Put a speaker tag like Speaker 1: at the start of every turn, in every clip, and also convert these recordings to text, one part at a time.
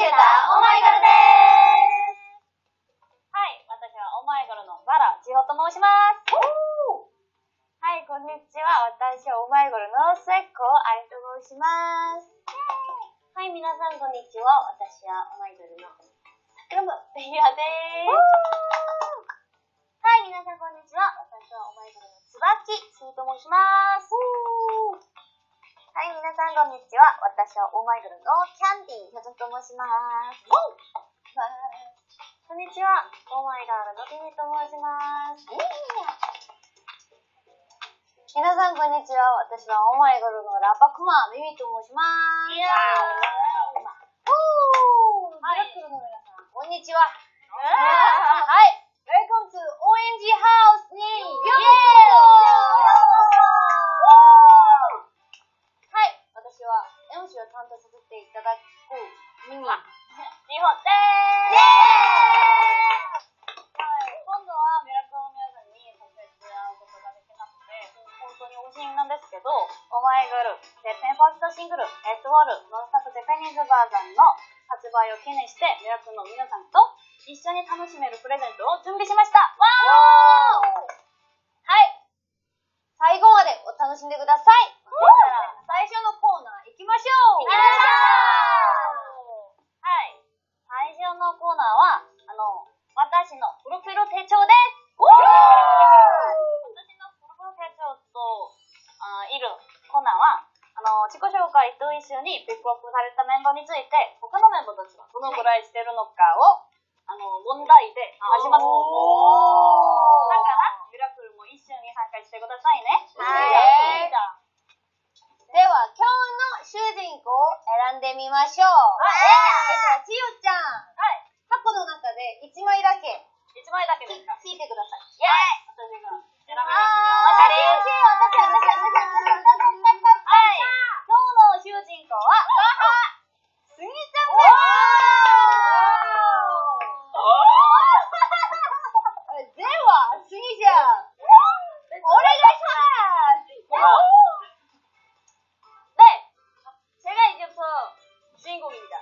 Speaker 1: シュータオマイガルです。はい、私はオマイガルのバラ千穂と申します。はい、こんにちは。私はオマイガルのセッコアリと申します。はい、皆さんこんにちは。私はオマイガルの桜庭ベリアです。はい、皆さんこんにちは。私はオマイガルの椿スーと申します。はい、皆さんこんにちは。私はオーマイガルのキャンディーヒョジョンと申します。こんにちは。オーマイガルのビニと申します。皆さんこんにちは。私はオーマイガルのラパクマミミと申します。ミラクルの皆さんこんにちは。はい。Welcome to ONG House にようこそ。はい、私は MC を担当させていただくミミ日本です。今度はミラクルの皆さんに直接会うことができなくて本当に惜しみなんですけど、オマイガルジャパンファーストシングル「エッドウォールノンスタップジャパニーズバージョン」の発売を記念してミラクルの皆さんと一緒に楽しめるプレゼントを準備しました。わー！はい、最後までお楽しんでください。最初のコーナー行きましょう。はい、最初のコーナーは私のプロフィール手帳です。私のプロフィール手帳といるコーナーは自己紹介と一緒にピックアップされたメンバーについて他のメンバーたちがどのぐらいしてるのかを問題で始ます。だからミラクルも一緒に参加してくださいね。はい。では今日の主人公を選んでみましょう。ちよちゃん、箱の中で1枚だけですか？引いてください。イエーイ。私が選びます。今日の主人公はすぎちゃんです。ではすぎちゃんお願いします。네, 제가 이제부터 주인공입니다.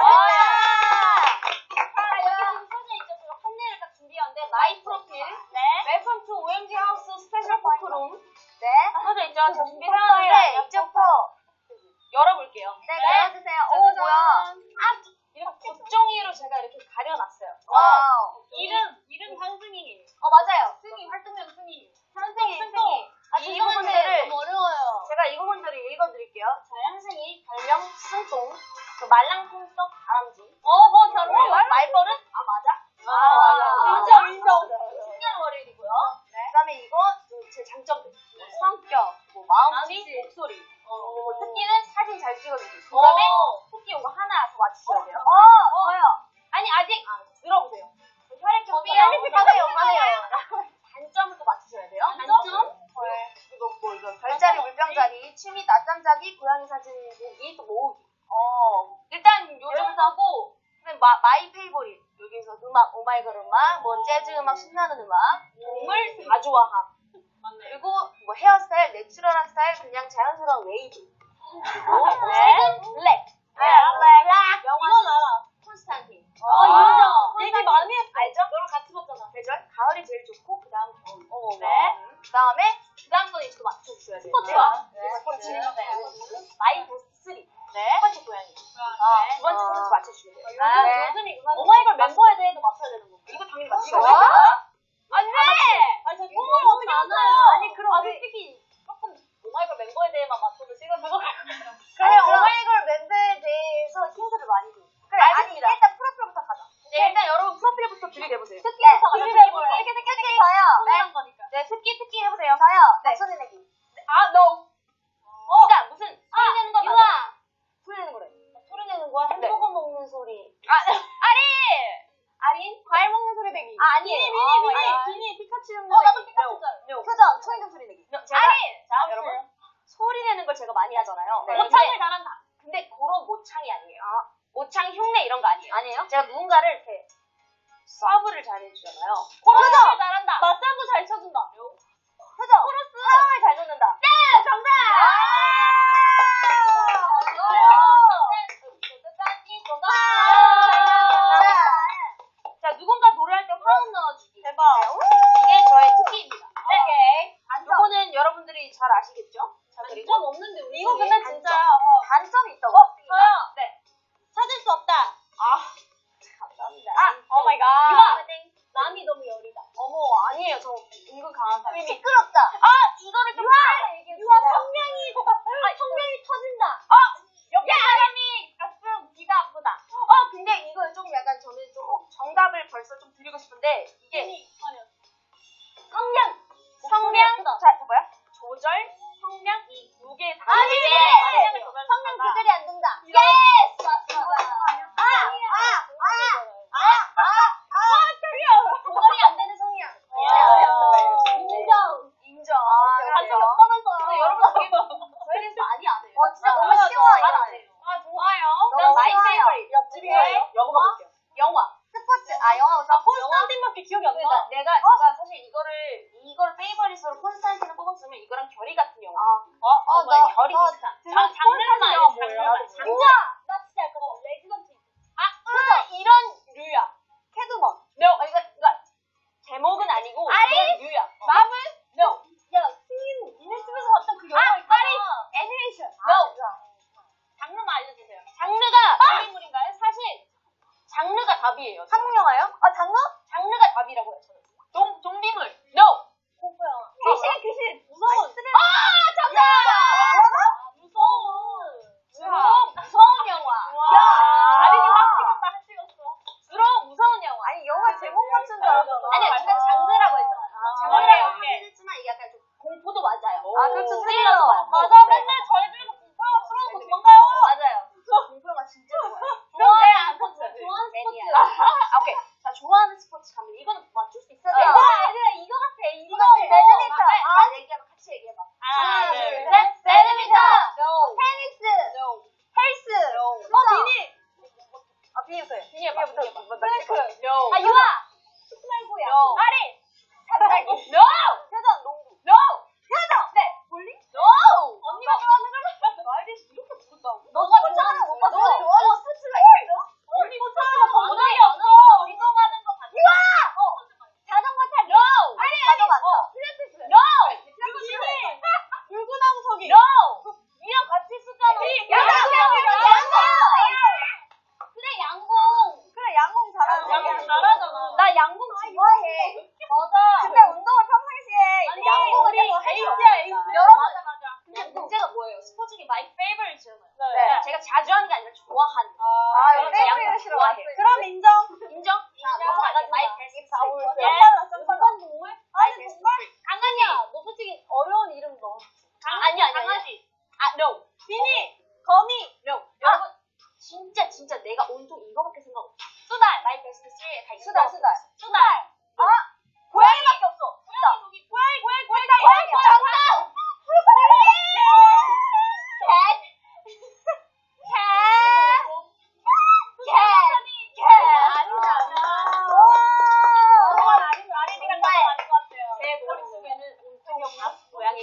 Speaker 1: 여기 써져 있죠. 제가 판넬을 딱 준비했는데 마이 프로필, 웰컴 투 OMG 하우스 스페셜 포크룸 써져 있죠. 제가 준비해놨는데 이제부터 열어볼게요. 네, 열어주세요. 오, 뭐야. 이렇게 곱종이로 제가 이렇게 가려놨어요. 와우. 이름 현승이에요. 맞아요. 승희, 활동명 승희. 현승이. 이 부분들을 너무 어려워요. 제가 이 부분들을 읽어드릴게요. 자, 현승이, 별명 승똥, 말랑통떡 다람쥐. 결혼 말버릇? 맞아. 인정. 신기한 월요일이고요. 그 다음에 이거 제 장점들. 성격, 마음씨, 목소리. 특기는 사진 잘 찍어주세요. 그 다음에 특기 이거 하나 더 맞추셔야 돼요. 뭐요? 아니, 아직 들어보세요. 혈액형 가네요. 단점을 또 맞추셔야 돼요. 단점? 이거 별자리, 물병자리, 취미, 낮잠 자기, 고양이 사진 보기, 또 모으기. 일단 요 정도고, 마이 페이보릿. 여기서 음악, 오마이걸 음악, 재즈 음악, 신나는 음악, 동물 다 좋아함. 그리고 헤어스타일, 내추럴한 스타일, 그냥 자연스러운 웨이브. 그리고 블랙. 이건 알아. 콘스탄틴. 유저. 얘기 많이 했어. 알죠? 너랑 같이 봤잖아. 계절. 가을이 제일 좋고 그 다음 겨울. 그 다음에 그 다음 건 이거 맞춰주셔야 돼요. 스포츠와. 마이 베스트 3. 첫 번째 고양이. 두 번째 스포츠 맞춰주셔야 돼요. 요즘 오마이걸 멤버에 대해서 맞춰야 되는 건데. 이거 당연히 맞춰야 돼요. 안 돼! 저 통화를 어떻게 맞춰요? 아니, 그럼 솔직히 조금 오마이걸 멤버에 대해만 맞춰도 시간 들어갈 것 같아요. 그래, 오마이걸 멤버에 대해서 힌트를 많이 줘. 그래, 알겠습니다. 아니, 일단 프로필부터 가자. 네, 일단 여러분 프로필부터 들이대보세요. 특기부터 가자. 특기 저요. 네, 특기 해보세요. 저요. 네. 소리 내기. no. 진짜 무슨 소리 내는 거 맞아? 소리 내는 거래. 소리 내는 거야? 햄버거 먹는 소리. 아린? 과일 먹는 소리 내기. 아니에요. 미니, 피카츄 흉내 내기. 나도 피카츄 줄. 표정, 초인종 소리 내기. 아린! 자, 여러분. 소리 내는 걸 제가 많이 하잖아요. 모창을 잘한다. 근데 그런 모창이 아니에요. 모창, 흉내 이런 거 아니에요. 아니에요? 제가 누군가를 이렇게 서브를 잘 해주잖아요. 코러스를 잘한다. 맞장구 잘 쳐준다. 표정. 코러스. 사랑을 잘 놓는다. 네! 정답! 정답! 근데 이거 좀 약간 저는 좀 정답을 벌써 좀 드리고 싶은데 이게 성량 자 뭐야? 조절, 성량 이 두 개 다.
Speaker 2: 성량 조절이 안 된다. 예스! 조절이 안 되는 성량.
Speaker 1: 인정.
Speaker 2: 완전
Speaker 1: 근데 여러분 저희는 많이 안 해요.
Speaker 2: 진짜 너무 쉬워요.
Speaker 1: 좋아요.
Speaker 2: 너무
Speaker 1: 마이
Speaker 2: 쉬워요.
Speaker 1: 페이버릿. 옆집이에요. 영화.
Speaker 2: 스포츠, 영화.
Speaker 1: 콘스탄틴밖에 기억이 안 나. 내가 사실 이거를 페이버릿으로 콘스탄틴을 뽑았으면 이거랑 결이 같은 영화. 정말 결이 비슷한. 장르만 알려. 장르만.
Speaker 2: 나 진짜 알것 같아. 레지던트.
Speaker 1: 이런 류야.
Speaker 2: 캐드먼.
Speaker 1: No. 그러니까 제목은 아니고 이런 류야.
Speaker 2: 마블?
Speaker 1: No.
Speaker 2: 야, 승인 니네 집에서 봤던 그 영화 있잖아. 애니메이션.
Speaker 1: No. 장르만 알려주세요. 장르가 인물인가요? 사실 장르가 답이에요.
Speaker 2: 한국 영화요? 장르?
Speaker 1: 장르가 답이라고 해요. 저는. 좀비물. No.
Speaker 2: 공포 영화.
Speaker 1: 귀신.
Speaker 2: 무서운.
Speaker 1: 정답. 무서운 영화. 아린이 막 찍었어. 무서운 영화.
Speaker 2: 아니, 영화 제목 맞춘 줄 알았잖아.
Speaker 1: 아니야, 제가 장르라고 했잖아. 장르라고 했지만 이게 약간 좀 공포도 맞아요.
Speaker 2: 그렇죠.
Speaker 1: 스릴러도 맞고.
Speaker 2: 맞아, 맨날 저희 집에서 공포영화 틀어놓고 도망가요.
Speaker 1: 맞아요. 공포영화 진짜 좋아해요.
Speaker 2: 좋아하는
Speaker 1: 스포츠.
Speaker 2: 좋아하는
Speaker 1: 매니아.
Speaker 2: 스포츠.
Speaker 1: 오케이. 자, 좋아하는 스포츠 가면 이거는 맞출 수 있어요.
Speaker 2: 얘들아, 이거 같아. 이거 배드민턴.
Speaker 1: 얘기해봐. 같이 얘기해봐.
Speaker 2: 하나, 둘, 셋.
Speaker 1: 셋.
Speaker 2: 배드민턴.
Speaker 1: No.
Speaker 2: 테니스.
Speaker 1: No.
Speaker 2: 헬스.
Speaker 1: No.
Speaker 2: 비니. 비니부터 해.
Speaker 1: 비니부터.
Speaker 2: 플랭크.
Speaker 1: No.
Speaker 2: 유아. 스말고야.
Speaker 1: No.
Speaker 2: 아리. 갑자기.
Speaker 1: No.
Speaker 2: 회전, 농구.
Speaker 1: No.
Speaker 2: 회전. 네. 볼링?
Speaker 1: No.
Speaker 2: 언니가 좋아하는 걸
Speaker 1: 말이 이렇게 모른다고.
Speaker 2: 너가 좋아하는 거 봐. 너가 좋아하는 스포츠가 있어?
Speaker 1: 언니 스포츠가 정답이 없어. 운동하는 거 같아.
Speaker 2: 유아. 자전거 타기.
Speaker 1: No.
Speaker 2: 아니, 자전거 안 타. 필라테스.
Speaker 1: No.
Speaker 2: 비니. 물구나무 서기.
Speaker 1: No. 니랑 같이 쓰잖아.
Speaker 2: 그래, 양궁 잘하는
Speaker 1: 양궁 잘하잖아.
Speaker 2: 나 양궁 좋아해.
Speaker 1: 맞아.
Speaker 2: 근데 운동을 평상시에 양궁을 해서
Speaker 1: 에이스야.
Speaker 2: 여러 번.
Speaker 1: 근데 문제가 뭐예요? 스포츠 중에 마이 페이버릿이잖아요.
Speaker 2: 네.
Speaker 1: 제가 자주 하는 게 아니라 좋아하는.
Speaker 2: 이거
Speaker 1: 제가
Speaker 2: 페이버릿
Speaker 1: 양궁
Speaker 2: 싫어.
Speaker 1: 좋아해요.
Speaker 2: 그럼 인정.
Speaker 1: 인정? 넘어가자. 마이 베스트 프렌드.
Speaker 2: 연관 동물?
Speaker 1: 마이 베스트 프렌드. 강아지.
Speaker 2: 너 솔직히 어려운 이름 넣어.
Speaker 1: 아니야. 강아지. No.
Speaker 2: 비니. 거미.
Speaker 1: No. 여러분 진짜 내가 온통 이거밖에 생각 없어. 수달. 마이 베스트 3에 다 있어. 수달.
Speaker 2: 고양이밖에 없어. 고양이. 정답.
Speaker 1: 제 머릿속에는 온통 고양이.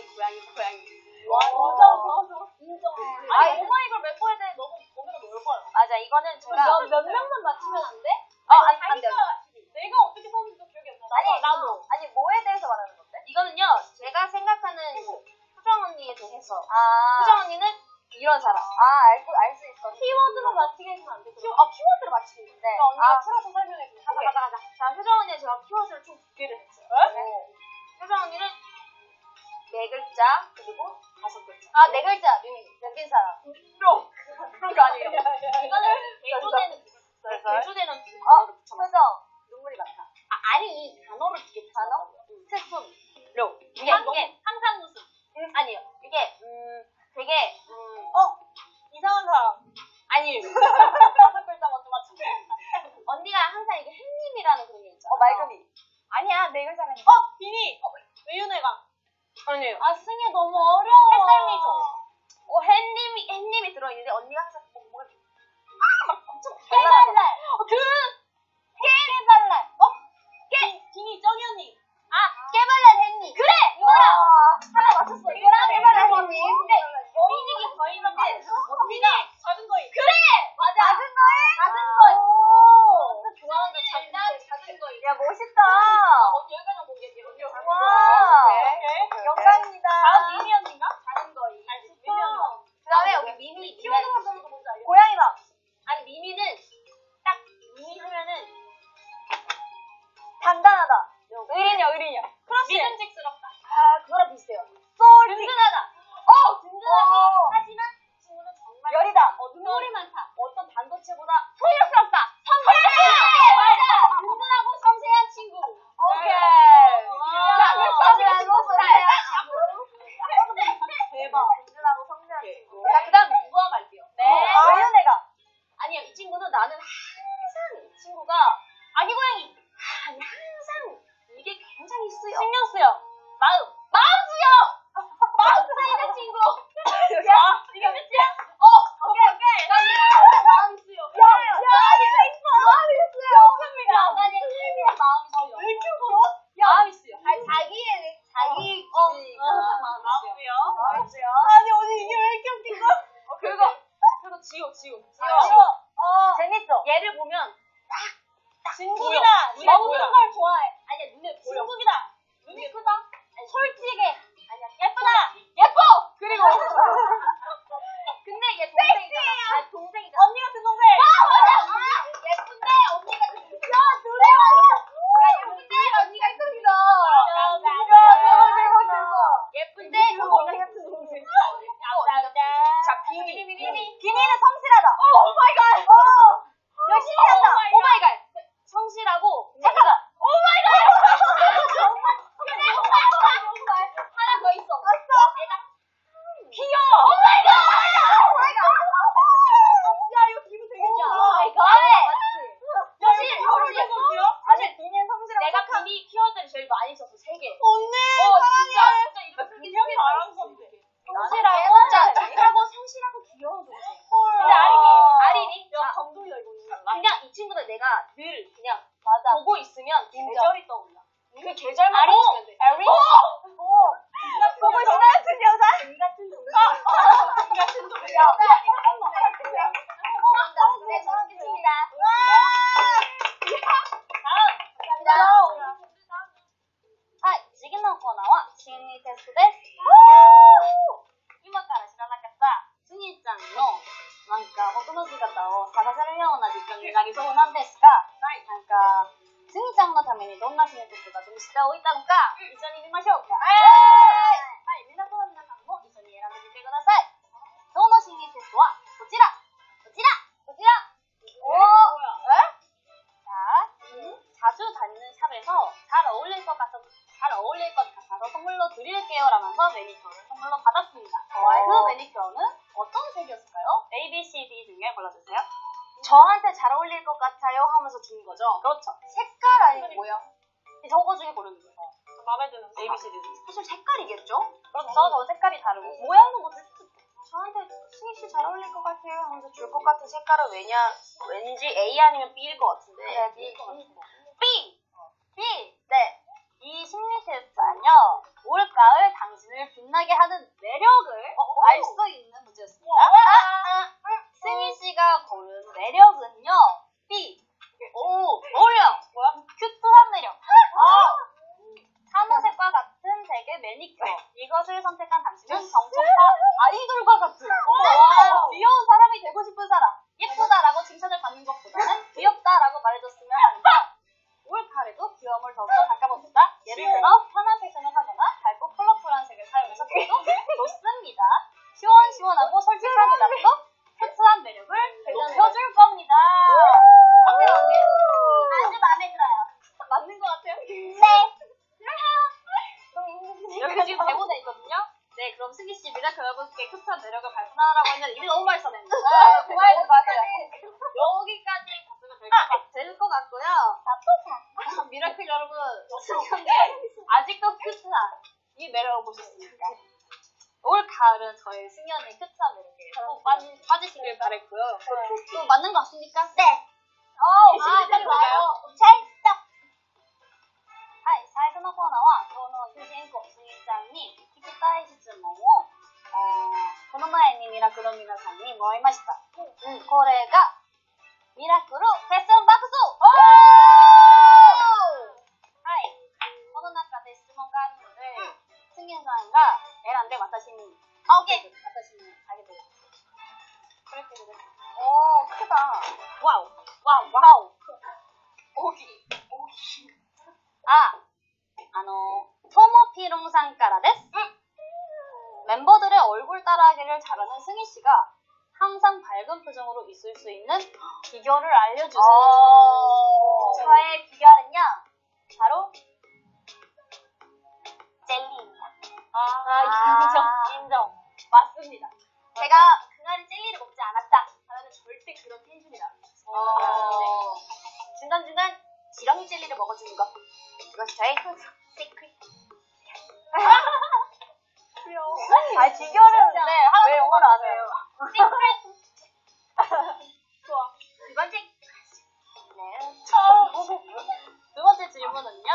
Speaker 2: 아니, 엄마 이걸 몇 번에 대해 너무 고민을 넣을 거야.
Speaker 1: 맞아, 이거는 제가
Speaker 2: 몇 명만 맞추면 안 돼?
Speaker 1: 안 돼.
Speaker 2: 내가 어떻게 썼는지도 기억이 안 나. 아니, 뭐에 대해서 말하는 건데?
Speaker 1: 이거는요, 제가 생각하는 효정 언니에 대해서.
Speaker 2: 아.
Speaker 1: 효정 언니는 이런 사람.
Speaker 2: 알 수 있어.
Speaker 1: 키워드로 맞히게 해주면 안 돼.
Speaker 2: 키워드로 맞추는 건데.
Speaker 1: 그러니까 언니가
Speaker 2: 풀어서 설명해 줘.
Speaker 1: 가자. 자, 효정 언니는 제가 키워드를 총 2개를 했어요. 효정 언니는 4글자, 그리고 5글자.
Speaker 2: 4글자. 연빈 사람.
Speaker 1: 그런 거 아니에요. 이거는 대조되는 두 단어를 붙여놨어요.
Speaker 2: 표정. 눈물이 많다.
Speaker 1: 아니, 단어를 두개
Speaker 2: 단어?
Speaker 1: 슬픔. 이게 항상 웃음. 아니요. 이게 되게
Speaker 2: 이상한 사람.
Speaker 1: 아니 5글자 먼저 맞춰. 언니가 항상 이게 햇님이라는 그런 게 있잖아.
Speaker 2: 말금이. 아니야, 4글자가 아니야. 비니. 외윤회가.
Speaker 1: 아니에요.
Speaker 2: 승희 너무 어려워.
Speaker 1: 햇님이 햇님이 들어있는데 언니가 항상 뭐를
Speaker 2: 깨발랄. 깨발랄.
Speaker 1: 비니 정이 언니.
Speaker 2: 깨발랄 햇님. 그래! 이거랑. 하나 맞췄어. 이거랑 깨발랄 햇님. 근데
Speaker 1: 여인에게 거인한데 언니가
Speaker 2: 작은 거인.
Speaker 1: 그래! 맞아.
Speaker 2: 작은 거인?
Speaker 1: 좋아하는 장난 작은 거인.
Speaker 2: 야, 멋있다.
Speaker 1: 여기까지 공개해요. 언니
Speaker 2: 와. 영광입니다.
Speaker 1: 다음 미미 언니가 작은 거인. 그 다음에 여기 미미.
Speaker 2: 키워드만 보는 거 뭔지 알려? 고양이 막.
Speaker 1: 아니 미미는 딱 미미 하면은
Speaker 2: 단단하다. 의린이야. 크러쉬.
Speaker 1: 믿음직스럽다.
Speaker 2: 그거랑 비슷해요.
Speaker 1: 든든하다. 든든하고 하지만 이 친구는 정말
Speaker 2: 열이다.
Speaker 1: 눈물이 많다. 어떤 반도체보다 소유스럽다. 나는 항상 이 친구가 아기 고양이 항상 이게 굉장히 쓰여. 신경 쓰여. 마음 쓰여. 마음 쓰이는 친구. 야, 이거 몇이야? 오케이. 마음 쓰여.
Speaker 2: 이거 있어. 마음이 있어요.
Speaker 1: 좋습니다.
Speaker 2: 나는 일미의 마음이 쓰여.
Speaker 1: 왜 이렇게 울어? 마음이 쓰여.
Speaker 2: 자기 기준이
Speaker 1: 마음 쓰여.
Speaker 2: 아니 언니 이게 왜 이렇게 웃긴 거야?
Speaker 1: 그리고 지호.
Speaker 2: 재밌어.
Speaker 1: 얘를 보면
Speaker 2: 진국이다.
Speaker 1: 눈에
Speaker 2: 먹는
Speaker 1: 보여.
Speaker 2: 걸 좋아해.
Speaker 1: 아니야 눈에 보여.
Speaker 2: 진국이다.
Speaker 1: 눈이 크다.
Speaker 2: 솔직해.
Speaker 1: 아니야 예뻐. 그리고 근데 얘 동생이잖아. 아니 동생이잖아.
Speaker 2: 언니 같은 동생.
Speaker 1: 맞아. 예쁜데 언니가
Speaker 2: 야 노래가.
Speaker 1: 예쁜데 언니가 크다. 예쁜데
Speaker 2: 언니 같은 동생.
Speaker 1: 자 비니.
Speaker 2: 비니는 성실하다.
Speaker 1: 오 마이 갓.
Speaker 2: 열심히 한다.
Speaker 1: 오 마이 갓. 성실하고
Speaker 2: 착하다.
Speaker 1: 오 마이 갓. 하나 더 있어. 귀여워. 오 마이 갓.
Speaker 2: 야 이거 기분 되게 좋아.
Speaker 1: 오 마이 갓. 사실
Speaker 2: 비니는 성실하고
Speaker 1: 내가
Speaker 2: 착하다.
Speaker 1: 비니 키워드를 제일 많이 썼어 3개.
Speaker 2: 언니
Speaker 1: 진짜 이거 그게 되게 자랑스럽대. 성실하고 성실하고 귀여운 동생. 근데 아린이
Speaker 2: 야 감동이다 이거.
Speaker 1: 그냥 이 친구들 내가 늘 그냥
Speaker 2: 맞아.
Speaker 1: 보고 있으면
Speaker 2: 인정.
Speaker 1: 계절이 떠올라. 그 계절만
Speaker 2: 아린?
Speaker 1: 맞추면 돼.
Speaker 2: 아린? 보고 있어 같은 여자. 같은 동생.
Speaker 1: 같은 동생.
Speaker 2: 네, 저는 끝입니다.
Speaker 1: 다음.
Speaker 2: はい、次のコーナーは心理テストです。今から知らなかったスニーちゃんのなんか元の姿を探せるような時間になりそうなんですが、なんかスニーちゃんのためにどんな心理テストが準備しておいたのか一緒に見ましょうか。はい、港の皆さんも一緒に選んでみてください。今日の心理テストはこちら。자, 자주 다니는 샵에서 잘 어울릴 것 같아서 선물로 드릴게요 라면서 매니큐어를 선물로 받았습니다. 그 매니큐어는 어떤 색이었을까요? A, B, C, D 중에 골라주세요. 저한테 잘 어울릴 것 같아요 하면서 준 거죠? 그렇죠. 색깔 아니면 모양? 저거 중에 고르는 거죠.
Speaker 1: 마음에 드는
Speaker 2: A, B, C, D 중에. 사실 색깔이겠죠? 그렇죠.
Speaker 1: 음.
Speaker 2: 저 색깔이 다르고. 모양도 뭐 저한테 승희씨 잘 어울릴 것 같아요 하면서 줄 것 같은 색깔은 왠지 A 아니면 B일 것 같은데. 그래, B일 것 같은데. B! 네. 이 심리 테스트는요, 올가을 당신을 빛나게 하는 매력을 알 수 있는 문제였습니다. 승희씨가 고른 매력은요, B. 어울려! 뭐야? 큐트한 매력. 하늘색과 같은 색의 매니큐어. 이것을 선택한 당신은 정통파 아이돌과 같은 귀여운 사람이 되고 싶은 사람. 예쁘다라고 칭찬을 받는 것보다는 귀엽다라고 말해줬으면 합니다. 올가을에도 귀여움을 더욱더 닦아봅시다. 예를 들어 편한 패션을 하거나 밝고 컬러풀한 색을 사용해서 해도 좋습니다. 시원시원하고 솔직한 대답도 큐트한 매력을 보여줄 겁니다. 어때요 언니? 아주 마음에 들어요. 맞는 것 같아요? 네. 여기 지금 대본에 있거든요. 네, 그럼 승희씨 미라클 여러분께 큐트한 매력을 발산하라고 했는데 일이 너무 많이 써냈는데. 맞아요. 여기까지 갔으면 될 것 같고요. 미라클 여러분, 승현이 아직도 큐트한 이 매력을 보셨습니까? 올 가을은 저의 승현의 큐트한 매력에 꼭 빠지시길 바랬고요. 또 맞는 것 같습니까? 네. 빨리 와요. 찰떡. はい、最初のコーナーは今日の主人公すみちゃんに聞きたい質問をこの前にミラクル皆さんにもらいました。これがミラクルクエスチョンバックス。はい、この中で質問があるので、すみさんが選んで私に私にあげてください。これってください。おー、クだ。ワオ大きい。토모피롱さんからです。 멤버들의 얼굴 따라하기를 잘하는 승희씨가 항상 밝은 표정으로 있을 수 있는 비결을 알려주세요. 저의 비결은요, 바로 젤리입니다. 인정. 맞습니다. 제가 그날은 젤리를 먹지 않았다 하면 절대 그런 텐션이 나와요.
Speaker 1: 먹어주는 것. 이것이 저의 시크릿.
Speaker 2: 귀여워.
Speaker 1: 아, 지겨는
Speaker 2: 네,
Speaker 1: 왜
Speaker 2: 하나도
Speaker 1: 영어를 안 해요?
Speaker 2: 시크릿.
Speaker 1: 좋아. 두 번째. 네.
Speaker 2: 두 번째 질문은요.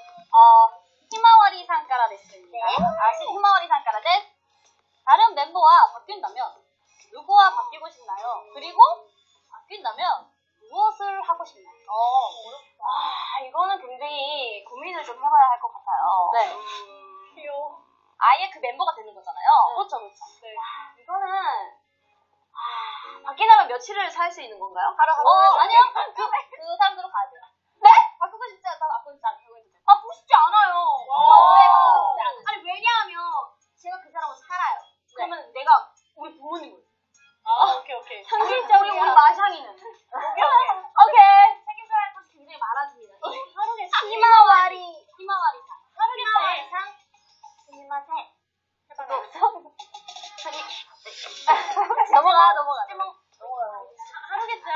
Speaker 2: 히마와리 상가라 됐습니다. 히마와리 상가라 된 다른 멤버와 바뀐다면 누구와 바뀌고 싶나요? 그리고 바뀐다면 무엇을 하고 싶나요?
Speaker 1: 이거는 굉장히 고민을 좀 해봐야 할 것 같아요.
Speaker 2: 네.
Speaker 1: 귀여워.
Speaker 2: 아예 그 멤버가 되는 거잖아요.
Speaker 1: 그렇죠, 그렇죠.
Speaker 2: 네.
Speaker 1: 이거는 바뀌려면 며칠을 살 수 있는 건가요?
Speaker 2: 아니요. 그 사람들로 가야 돼요.
Speaker 1: 네?
Speaker 2: 바꾸고 싶지 않다. 바꾸고 싶지 않다.
Speaker 1: 바꾸고 싶지 않아요.
Speaker 2: 네, 바꾸고 싶지 않아요.
Speaker 1: 아니, 왜냐하면 제가 그 사람을 살아요. 그러면 내가 우리 부모님을.
Speaker 2: 오케이.
Speaker 1: 우리 마샹이는.
Speaker 2: 오케이.
Speaker 1: 책임져야 할 것이 굉장히 많아집니다.
Speaker 2: 히마와리 상.
Speaker 1: 하루기상 스미마셍.
Speaker 2: 넘어가.
Speaker 1: 하루겠죠?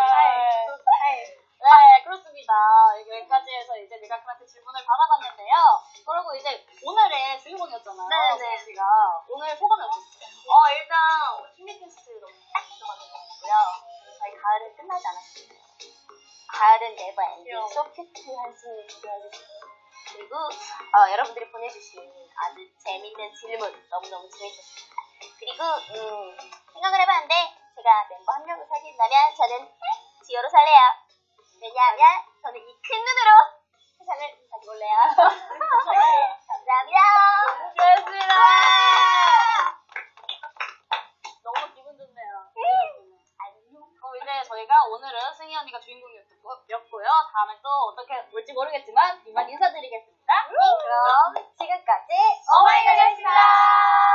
Speaker 2: 네, 그렇습니다. 여기까지 해서 이제 미라클한테 질문을 받아봤는데요. 그리고 이제 오늘의 주인공이었잖아요.
Speaker 1: 네네.
Speaker 2: 씨가 오늘 소감이 어떠셨어요?
Speaker 1: 일단 힘든 테스트 너무 좋았고요. 저희 가을은 끝나지 않았습니다. 가을은 네버 엔딩 소프트 한숨을 기대하겠습니다. 그리고 여러분들이 보내주신 아주 재밌는 질문 너무너무 재밌었습니다. 그리고 생각을 해봤는데 제가 멤버 한 명을 사귀는다면 저는 지효로 살래요. 왜냐하면 저는 이 큰 눈으로 세상을 살펴볼래요. 감사합니다.
Speaker 2: 고맙습니다. 너무 기분 좋네요. 그럼 이제 저희가 오늘은 승희 언니가 주인공이었고요. 다음에 또 어떻게 올지 모르겠지만 이만 인사드리겠습니다.
Speaker 1: 그럼 지금까지
Speaker 2: 오마이걸이었습니다.